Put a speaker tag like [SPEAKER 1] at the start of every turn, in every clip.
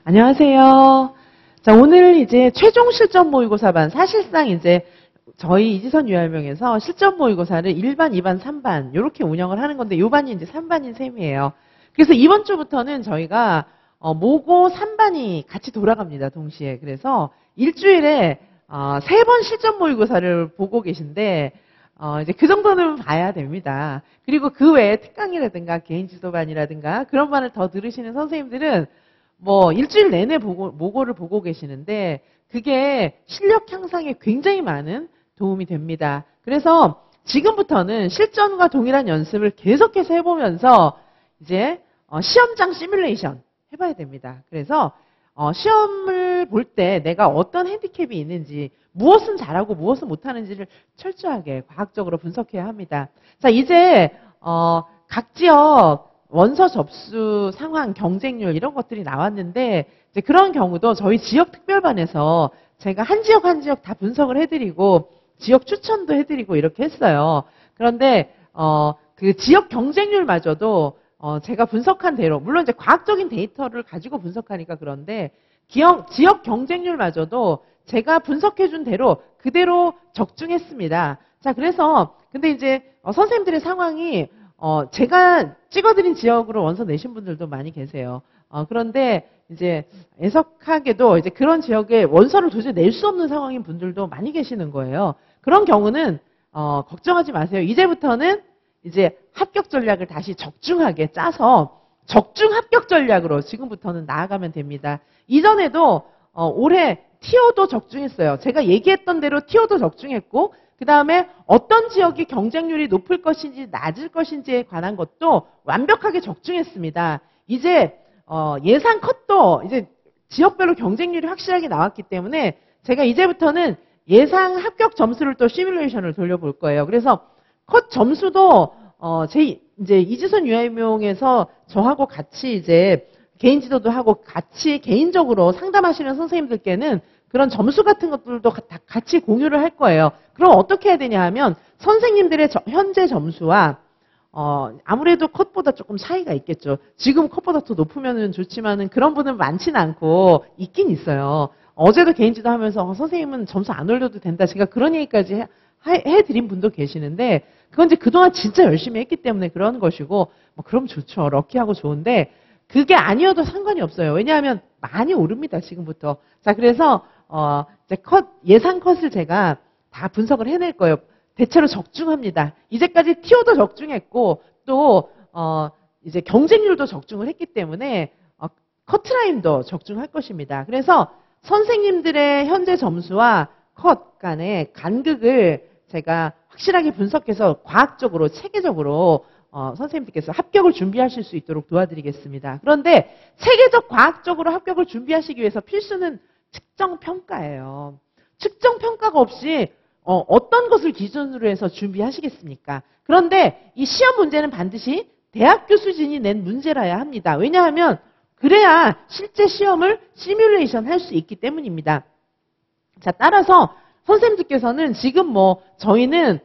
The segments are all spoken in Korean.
[SPEAKER 1] 안녕하세요. 자, 오늘 이제 최종 실전 모의고사반, 사실상 이제 저희 이지선 유아명에서 실전 모의고사를 1반, 2반, 3반 이렇게 운영을 하는 건데 요 반이 이제 3반인 셈이에요. 그래서 이번 주부터는 저희가 모고 3반이 같이 돌아갑니다. 동시에. 그래서 일주일에 3번 실전 모의고사를 보고 계신데 이제 그 정도는 봐야 됩니다. 그리고 그 외에 특강이라든가 개인 지도반이라든가 그런 반을 더 들으시는 선생님들은 뭐 일주일 내내 모고를 보고 계시는데 그게 실력 향상에 굉장히 많은 도움이 됩니다. 그래서 지금부터는 실전과 동일한 연습을 계속해서 해보면서 이제 시험장 시뮬레이션 해봐야 됩니다. 그래서 시험을 볼 때 내가 어떤 핸디캡이 있는지, 무엇은 잘하고 무엇은 못하는지를 철저하게 과학적으로 분석해야 합니다. 자, 이제 각 지역 원서 접수 상황, 경쟁률 이런 것들이 나왔는데 이제 그런 경우도 저희 지역 특별반에서 제가 한 지역 한 지역 다 분석을 해드리고 지역 추천도 해드리고 이렇게 했어요. 그런데 그 지역 경쟁률마저도 제가 분석한 대로, 물론 이제 과학적인 데이터를 가지고 분석하니까 그런데 지역 경쟁률마저도 제가 분석해준 대로 그대로 적중했습니다. 자, 그래서 근데 이제 선생님들의 상황이 제가 찍어드린 지역으로 원서 내신 분들도 많이 계세요. 그런데 이제 애석하게도 이제 그런 지역에 원서를 도저히 낼 수 없는 상황인 분들도 많이 계시는 거예요. 그런 경우는 걱정하지 마세요. 이제부터는 이제 합격 전략을 다시 적중하게 짜서 적중 합격 전략으로 지금부터는 나아가면 됩니다. 이전에도 올해 티오도 적중했어요. 제가 얘기했던 대로 티오도 적중했고 그 다음에 어떤 지역이 경쟁률이 높을 것인지 낮을 것인지에 관한 것도 완벽하게 적중했습니다. 이제 예상 컷도 이제 지역별로 경쟁률이 확실하게 나왔기 때문에 제가 이제부터는 예상 합격 점수를 또 시뮬레이션을 돌려볼 거예요. 그래서 컷 점수도 이제 이지선 유아임용에서 저하고 같이 이제 개인 지도도 하고 같이 개인적으로 상담하시는 선생님들께는 그런 점수 같은 것들도 다 같이 공유를 할 거예요. 그럼 어떻게 해야 되냐 하면 선생님들의 현재 점수와 아무래도 컷보다 조금 차이가 있겠죠. 지금 컷보다 더 높으면 좋지만은 그런 분은 많지는 않고 있긴 있어요. 어제도 개인 지도 하면서 선생님은 점수 안 올려도 된다. 제가 그런 얘기까지 해드린 분도 계시는데 그건 이제 그동안 진짜 열심히 했기 때문에 그런 것이고 뭐 그럼 좋죠. 럭키하고 좋은데 그게 아니어도 상관이 없어요. 왜냐하면 많이 오릅니다. 지금부터. 자, 그래서 이제 예상 컷을 제가 다 분석을 해낼 거예요. 대체로 적중합니다. 이제까지 티오도 적중했고 또 이제 경쟁률도 적중을 했기 때문에 커트라인도 적중할 것입니다. 그래서 선생님들의 현재 점수와 컷 간의 간극을 제가 확실하게 분석해서 과학적으로 체계적으로 선생님들께서 합격을 준비하실 수 있도록 도와드리겠습니다. 그런데 체계적 과학적으로 합격을 준비하시기 위해서 필수는 측정평가예요. 측정평가가 없이 어떤 것을 기준으로 해서 준비하시겠습니까? 그런데 이 시험 문제는 반드시 대학교 수준이 낸 문제라야 합니다. 왜냐하면 그래야 실제 시험을 시뮬레이션 할 수 있기 때문입니다. 자, 따라서 선생님들께서는 지금 저희는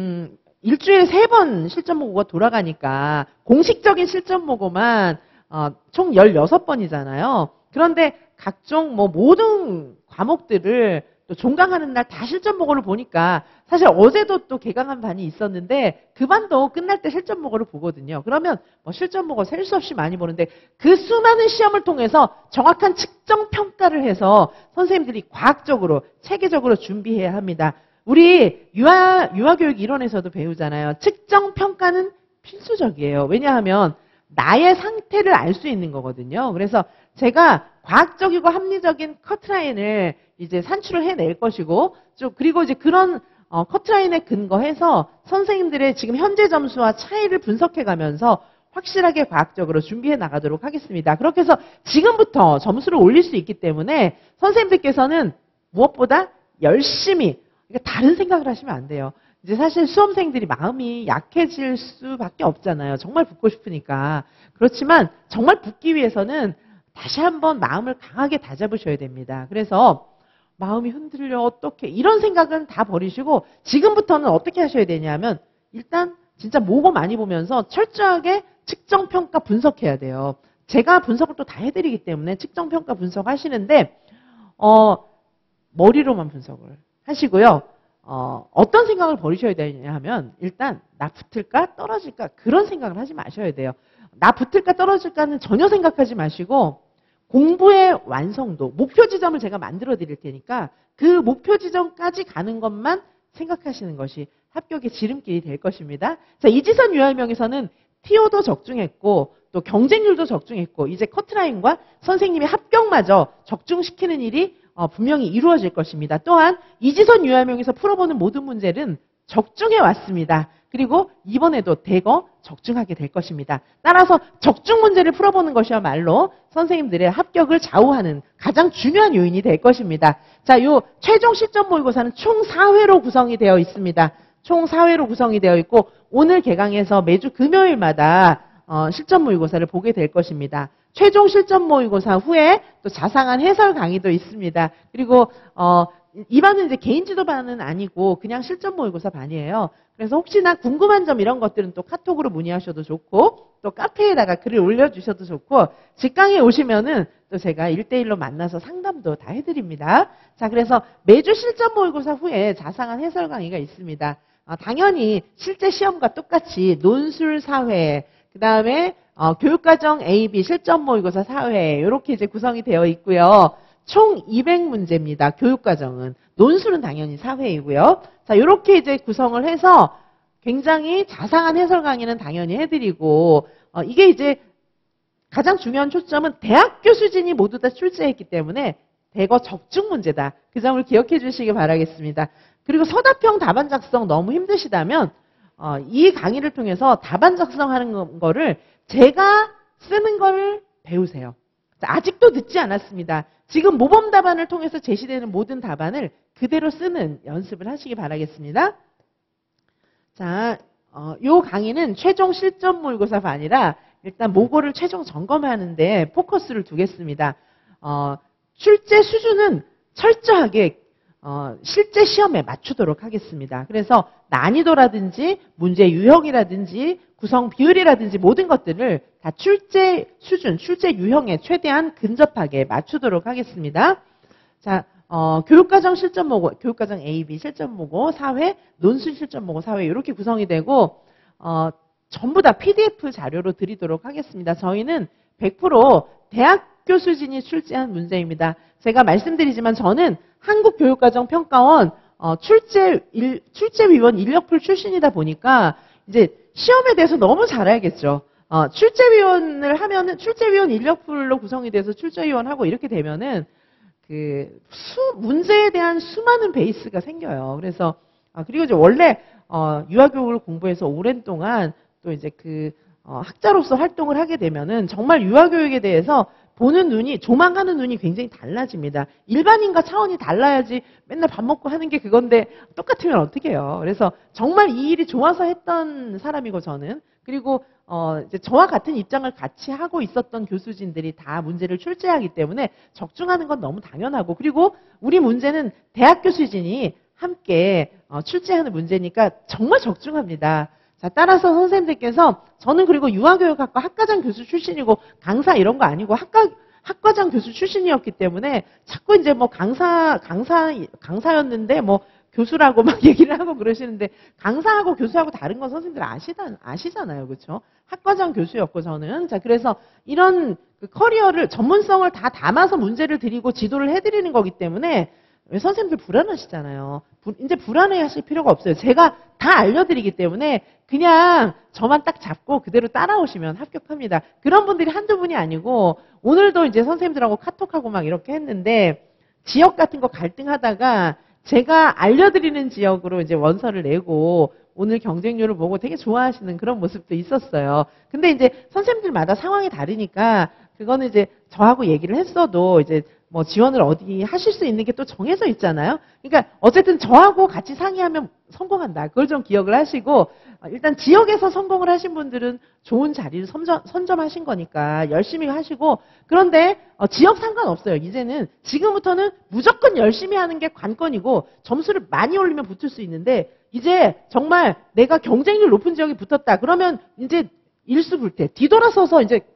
[SPEAKER 1] 일주일에 3번 실전 모고가 돌아가니까 공식적인 실전 모고만 총 16번이잖아요. 그런데 각종 모든 과목들을 또 종강하는 날 다 실전 모고를 보니까 사실 어제도 또 개강한 반이 있었는데 그 반도 끝날 때 실전 모고를 보거든요. 그러면 실전 모고 셀 수 없이 많이 보는데 그 수많은 시험을 통해서 정확한 측정 평가를 해서 선생님들이 과학적으로 체계적으로 준비해야 합니다. 우리 유아교육 이론에서도 배우잖아요. 측정 평가는 필수적이에요. 왜냐하면 나의 상태를 알 수 있는 거거든요. 그래서 제가 과학적이고 합리적인 커트라인을 이제 산출을 해낼 것이고, 그리고 이제 그런 커트라인에 근거해서 선생님들의 지금 현재 점수와 차이를 분석해 가면서 확실하게 과학적으로 준비해 나가도록 하겠습니다. 그렇게 해서 지금부터 점수를 올릴 수 있기 때문에 선생님들께서는 무엇보다 열심히, 다른 생각을 하시면 안 돼요. 이제 사실 수험생들이 마음이 약해질 수밖에 없잖아요. 정말 붙고 싶으니까. 그렇지만 정말 붙기 위해서는 다시 한번 마음을 강하게 다잡으셔야 됩니다. 그래서 마음이 흔들려 어떻게 이런 생각은 다 버리시고 지금부터는 어떻게 하셔야 되냐면 일단 진짜 모고 많이 보면서 철저하게 측정평가 분석해야 돼요. 제가 분석을 또 다 해드리기 때문에 측정평가 분석하시는데 머리로만 분석을 하시고요. 어떤 생각을 버리셔야 되냐 하면 일단 나 붙을까 떨어질까 그런 생각을 하지 마셔야 돼요. 나 붙을까 떨어질까는 전혀 생각하지 마시고 공부의 완성도, 목표 지점을 제가 만들어 드릴 테니까 그 목표 지점까지 가는 것만 생각하시는 것이 합격의 지름길이 될 것입니다. 자, 이지선 유활명에서는 TO도 적중했고 또 경쟁률도 적중했고 이제 커트라인과 선생님의 합격마저 적중시키는 일이 분명히 이루어질 것입니다. 또한 이지선 유활명에서 풀어보는 모든 문제는 적중해 왔습니다. 그리고 이번에도 대거 적중하게 될 것입니다. 따라서 적중 문제를 풀어보는 것이야말로 선생님들의 합격을 좌우하는 가장 중요한 요인이 될 것입니다. 자, 요 최종 실전 모의고사는 총 4회로 구성이 되어 있습니다. 총 4회로 구성이 되어 있고 오늘 개강해서 매주 금요일마다 실전 모의고사를 보게 될 것입니다. 최종 실전 모의고사 후에 또 자상한 해설 강의도 있습니다. 그리고 이 반은 이제 개인 지도반은 아니고 그냥 실전 모의고사 반이에요. 그래서 혹시나 궁금한 점 이런 것들은 또 카톡으로 문의하셔도 좋고 또 카페에다가 글을 올려주셔도 좋고 직강에 오시면은 또 제가 1대1로 만나서 상담도 다 해드립니다. 자, 그래서 매주 실전 모의고사 후에 자상한 해설 강의가 있습니다. 당연히 실제 시험과 똑같이 논술 4회, 그 다음에 교육과정 A, B 실전 모의고사 4회 이렇게 이제 구성이 되어 있고요. 총 200문제입니다. 교육과정은. 논술은 당연히 4회이고요. 자, 이렇게 이제 구성을 해서 굉장히 자상한 해설 강의는 당연히 해드리고 이게 이제 가장 중요한 초점은 대학교 수준이 모두 다 출제했기 때문에 대거 적중 문제다. 그 점을 기억해 주시기 바라겠습니다. 그리고 서답형 답안 작성 너무 힘드시다면 이 강의를 통해서 답안 작성하는 거를 제가 쓰는 걸 배우세요. 아직도 늦지 않았습니다. 지금 모범 답안을 통해서 제시되는 모든 답안을 그대로 쓰는 연습을 하시기 바라겠습니다. 자, 요 강의는 최종 실전 모의고사가 아니라 일단 모고를 최종 점검하는데 포커스를 두겠습니다. 출제 수준은 철저하게 실제 시험에 맞추도록 하겠습니다. 그래서 난이도라든지 문제 유형이라든지 구성 비율이라든지 모든 것들을 다 출제 수준, 출제 유형에 최대한 근접하게 맞추도록 하겠습니다. 자, 교육과정 실전 모고, 교육과정 A, B 실전 모고 4회, 논술 실전 모고 4회 이렇게 구성이 되고 전부 다 PDF 자료로 드리도록 하겠습니다. 저희는 100% 대학교 수준이 출제한 문제입니다. 제가 말씀드리지만 저는 한국교육과정평가원 출제위원 인력풀 출신이다 보니까 이제 시험에 대해서 너무 잘 알겠죠. 출제위원을 하면은 출제위원 인력풀로 구성이 돼서 출제위원하고 이렇게 되면은 문제에 대한 수많은 베이스가 생겨요. 그래서 그리고 이제 원래 유아교육을 공부해서 오랜 동안 또 이제 학자로서 활동을 하게 되면은 정말 유아교육에 대해서 보는 눈이, 조망하는 눈이 굉장히 달라집니다. 일반인과 차원이 달라야지 맨날 밥 먹고 하는 게 그건데 똑같으면 어떻게 해요. 그래서 정말 이 일이 좋아서 했던 사람이고 저는. 그리고 이제 저와 같은 입장을 같이 하고 있었던 교수진들이 다 문제를 출제하기 때문에 적중하는 건 너무 당연하고 그리고 우리 문제는 대학교 수준이 함께 출제하는 문제니까 정말 적중합니다. 자, 따라서 선생님들께서 저는 그리고 유아교육학과 학과장 교수 출신이고 강사 이런 거 아니고 학과장 교수 출신이었기 때문에 자꾸 이제 뭐 강사였는데 뭐 교수라고 막 얘기를 하고 그러시는데 강사하고 교수하고 다른 건 선생님들 아시잖아요. 그렇죠? 학과장 교수였고 저는. 자, 그래서 이런 커리어를 전문성을 다 담아서 문제를 드리고 지도를 해드리는 거기 때문에 선생님들 불안하시잖아요. 이제 불안해 하실 필요가 없어요. 제가 다 알려드리기 때문에 그냥 저만 딱 잡고 그대로 따라오시면 합격합니다. 그런 분들이 한두 분이 아니고 오늘도 이제 선생님들하고 카톡하고 막 이렇게 했는데 지역 같은 거 갈등하다가 제가 알려드리는 지역으로 이제 원서를 내고 오늘 경쟁률을 보고 되게 좋아하시는 그런 모습도 있었어요. 근데 이제 선생님들마다 상황이 다르니까 그거는 이제 저하고 얘기를 했어도 이제 뭐 지원을 어디 하실 수 있는 게 또 정해져 있잖아요. 그러니까 어쨌든 저하고 같이 상의하면 성공한다. 그걸 좀 기억을 하시고 일단 지역에서 성공을 하신 분들은 좋은 자리를 선점하신 거니까 열심히 하시고 그런데 지역 상관없어요. 이제는 지금부터는 무조건 열심히 하는 게 관건이고 점수를 많이 올리면 붙을 수 있는데 이제 정말 내가 경쟁률 높은 지역에 붙었다. 그러면 이제 일수불태 뒤돌아서서 이제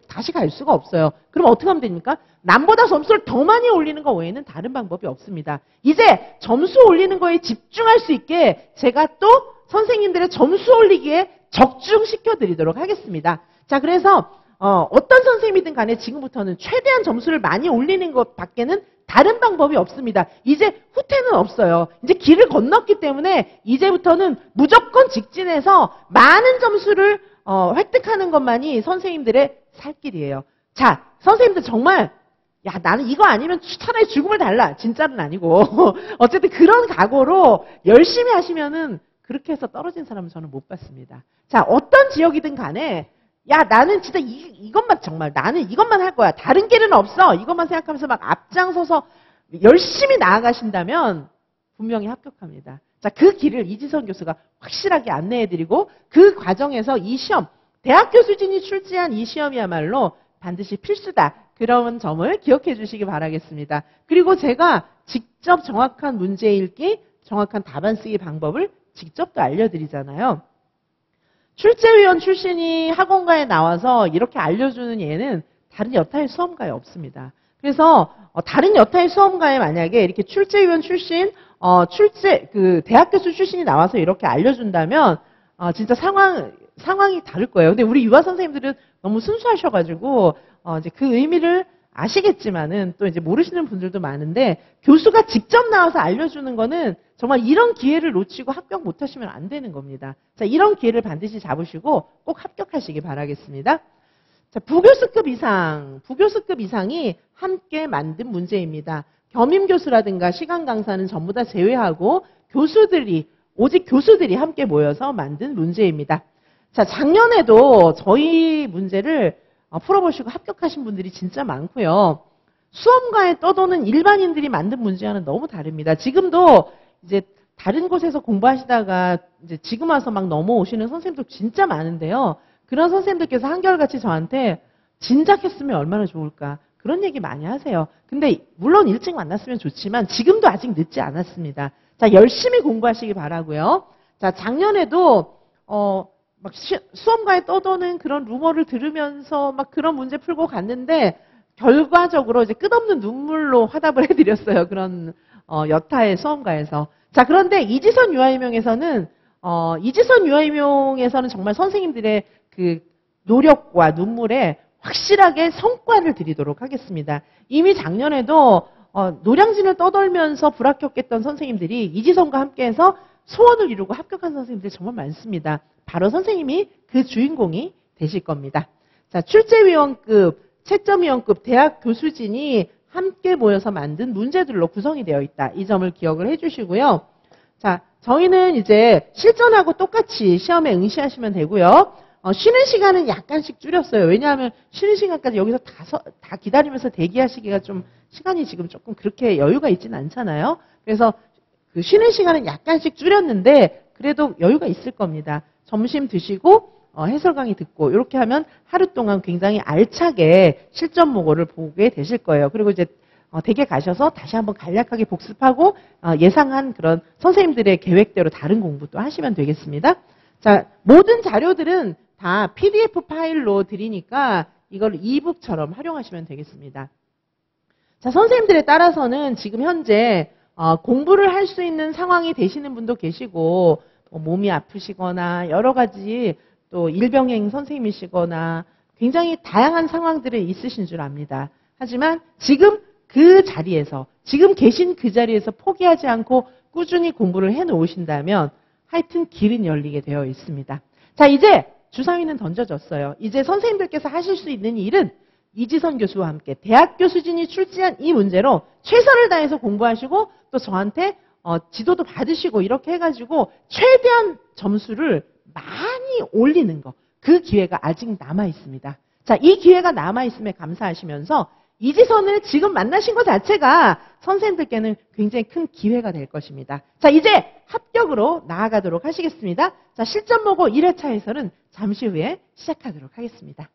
[SPEAKER 1] 다시 갈 수가 없어요. 그럼 어떻게 하면 됩니까? 남보다 점수를 더 많이 올리는 것 외에는 다른 방법이 없습니다. 이제 점수 올리는 거에 집중할 수 있게 제가 또 선생님들의 점수 올리기에 적중시켜 드리도록 하겠습니다. 자, 그래서 어떤 선생님이든 간에 지금부터는 최대한 점수를 많이 올리는 것 밖에는 다른 방법이 없습니다. 이제 후퇴는 없어요. 이제 길을 건넜기 때문에 이제부터는 무조건 직진해서 많은 점수를 획득하는 것만이 선생님들의 살 길이에요. 자, 선생님들 정말 야, 나는 이거 아니면 차라리 죽음을 달라. 진짜는 아니고. 어쨌든 그런 각오로 열심히 하시면은 그렇게 해서 떨어진 사람은 저는 못 봤습니다. 자, 어떤 지역이든 간에 야, 나는 진짜 이것만 정말 나는 이것만 할 거야. 다른 길은 없어. 이것만 생각하면서 막 앞장서서 열심히 나아가신다면 분명히 합격합니다. 자, 그 길을 이지선 교수가 확실하게 안내해드리고 그 과정에서 이 시험, 대학교 수준이 출제한 이 시험이야말로 반드시 필수다. 그런 점을 기억해 주시기 바라겠습니다. 그리고 제가 직접 정확한 문제 읽기, 정확한 답안 쓰기 방법을 직접 또 알려드리잖아요. 출제위원 출신이 학원가에 나와서 이렇게 알려주는 예는 다른 여타의 수험가에 없습니다. 그래서 다른 여타의 수험가에 만약에 이렇게 출제위원 출신, 대학 교수 출신이 나와서 이렇게 알려준다면 진짜 상황이 다를 거예요. 근데 우리 유아 선생님들은 너무 순수하셔가지고 이제 그 의미를 아시겠지만은 또 이제 모르시는 분들도 많은데 교수가 직접 나와서 알려주는 거는 정말 이런 기회를 놓치고 합격 못하시면 안 되는 겁니다. 자, 이런 기회를 반드시 잡으시고 꼭 합격하시기 바라겠습니다. 자, 부교수급 이상이 함께 만든 문제입니다. 겸임교수라든가 시간 강사는 전부 다 제외하고 오직 교수들이 함께 모여서 만든 문제입니다. 자, 작년에도 저희 문제를 풀어보시고 합격하신 분들이 진짜 많고요. 수험가에 떠도는 일반인들이 만든 문제와는 너무 다릅니다. 지금도 이제 다른 곳에서 공부하시다가 이제 지금 와서 막 넘어오시는 선생님들 진짜 많은데요. 그런 선생님들께서 한결같이 저한테 진작했으면 얼마나 좋을까. 그런 얘기 많이 하세요. 근데 물론 일찍 만났으면 좋지만 지금도 아직 늦지 않았습니다. 자, 열심히 공부하시기 바라고요. 자, 작년에도 막 수험가에 떠도는 그런 루머를 들으면서 막 그런 문제 풀고 갔는데 결과적으로 이제 끝없는 눈물로 화답을 해드렸어요. 그런 여타의 수험가에서. 자, 그런데 이지선 유아임용에서는 정말 선생님들의 그 노력과 눈물에 확실하게 성과를 드리도록 하겠습니다. 이미 작년에도 노량진을 떠돌면서 불합격했던 선생님들이 이지선과 함께해서 소원을 이루고 합격한 선생님들이 정말 많습니다. 바로 선생님이 그 주인공이 되실 겁니다. 자, 출제위원급, 채점위원급 대학 교수진이 함께 모여서 만든 문제들로 구성이 되어 있다. 이 점을 기억을 해주시고요. 자, 저희는 이제 실전하고 똑같이 시험에 응시하시면 되고요. 쉬는 시간은 약간씩 줄였어요. 왜냐하면 쉬는 시간까지 여기서 다 기다리면서 대기하시기가 좀 시간이 지금 조금 그렇게 여유가 있지는 않잖아요. 그래서 그 쉬는 시간은 약간씩 줄였는데 그래도 여유가 있을 겁니다. 점심 드시고 해설 강의 듣고 이렇게 하면 하루 동안 굉장히 알차게 실전 모고를 보게 되실 거예요. 그리고 이제 댁에 가셔서 다시 한번 간략하게 복습하고 예상한 그런 선생님들의 계획대로 다른 공부도 하시면 되겠습니다. 자, 모든 자료들은 다 PDF 파일로 드리니까 이걸 이북처럼 활용하시면 되겠습니다. 자, 선생님들에 따라서는 지금 현재 공부를 할 수 있는 상황이 되시는 분도 계시고 몸이 아프시거나 여러 가지 또 일병행 선생님이시거나 굉장히 다양한 상황들이 있으신 줄 압니다. 하지만 지금 지금 계신 그 자리에서 포기하지 않고 꾸준히 공부를 해놓으신다면 하여튼 길은 열리게 되어 있습니다. 자, 이제 주사위는 던져졌어요. 이제 선생님들께서 하실 수 있는 일은 이지선 교수와 함께 대학 교수진이 출제한 이 문제로 최선을 다해서 공부하시고 또 저한테 지도도 받으시고 이렇게 해가지고 최대한 점수를 많이 올리는 거. 그 기회가 아직 남아 있습니다. 자, 이 기회가 남아 있음에 감사하시면서 이지선을 지금 만나신 것 자체가 선생님들께는 굉장히 큰 기회가 될 것입니다. 자, 이제 합격으로 나아가도록 하시겠습니다. 자, 실전 모고 1회차 해설은 잠시 후에 시작하도록 하겠습니다.